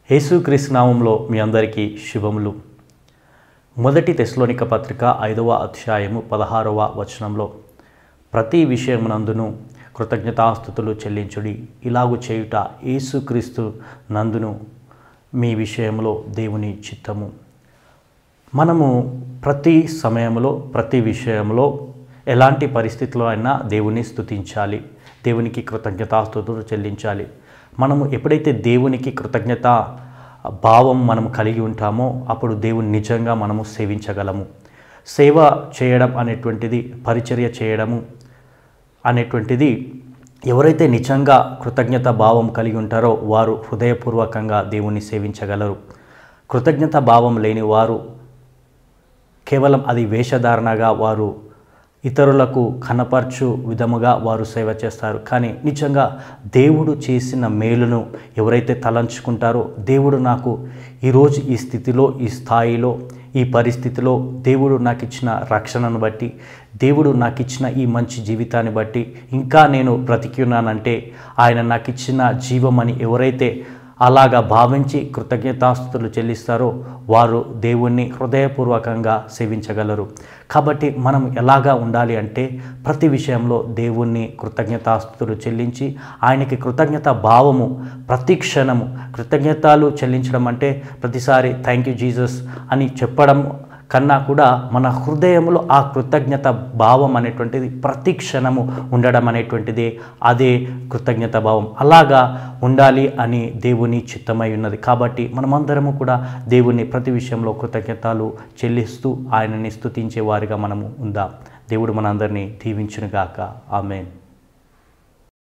యేసుక్రీస్తు నామములో మీ అందరికీ శుభములు. మొదటి తెస్సలోనిక పత్రిక 5వ అధ్యాయము 16వ వచనంలో ప్రతి విషయమునందును కృతజ్ఞతాస్తుతులు చెల్లించుడి, ఇలాగు చేయుట యేసుక్రీస్తు నందును మీ విషయంలో దేవుని చిత్తము. మనము ప్రతి సమయంలో ప్రతి విషయంలో ఎలాంటి పరిస్థితుల్లో అయినా దేవుని స్తుతించాలి, దేవునికి కృతజ్ఞతాస్తుతులు చెల్లించాలి. మనము ఎప్పుడైతే దేవునికి కృతజ్ఞత భావం మనం కలిగి ఉంటామో అప్పుడు దేవుని నిజంగా మనము సేవించగలము. సేవ చేయడం అనేటువంటిది, పరిచర్య చేయడము అనేటువంటిది ఎవరైతే నిజంగా కృతజ్ఞత భావం కలిగి ఉంటారో వారు హృదయపూర్వకంగా దేవుని సేవించగలరు. కృతజ్ఞత భావం లేని వారు కేవలం అది వేషధారణగా వారు ఇతరులకు కనపరచు విధముగా వారు సేవ చేస్తారు. కానీ నిజంగా దేవుడు చేసిన మేలును ఎవరైతే తలంచుకుంటారో, దేవుడు నాకు ఈరోజు ఈ స్థితిలో, ఈ స్థాయిలో, ఈ పరిస్థితిలో దేవుడు నాకు ఇచ్చిన రక్షణను బట్టి, దేవుడు నాకు ఇచ్చిన ఈ మంచి జీవితాన్ని బట్టి ఇంకా నేను బ్రతికి ఉన్నానంటే ఆయన నాకు ఇచ్చిన జీవమని ఎవరైతే అలాగా భావించి కృతజ్ఞతాస్తుతులు చెల్లిస్తారో వారు దేవుణ్ణి హృదయపూర్వకంగా సేవించగలరు. కాబట్టి మనం ఎలాగా ఉండాలి అంటే ప్రతి విషయంలో దేవుణ్ణి కృతజ్ఞతాస్తుతులు చెల్లించి ఆయనకి కృతజ్ఞత భావము ప్రతి క్షణము కృతజ్ఞతలు చెల్లించడం అంటే ప్రతిసారి థ్యాంక్ యూ జీసస్ అని చెప్పడం కన్నా కూడా మన హృదయంలో ఆ కృతజ్ఞత భావం అనేటువంటిది ప్రతి క్షణము ఉండడం అనేటువంటిది అదే కృతజ్ఞత భావం. అలాగా ఉండాలి అని దేవుని చిత్తమై ఉన్నది. కాబట్టి మనమందరము కూడా దేవుని ప్రతి విషయంలో కృతజ్ఞతలు చెల్లిస్తూ ఆయనని స్తుతించే వారిగా మనము ఉందాం. దేవుడు మనందరినీ దీవించునుగాక. ఆమేన్.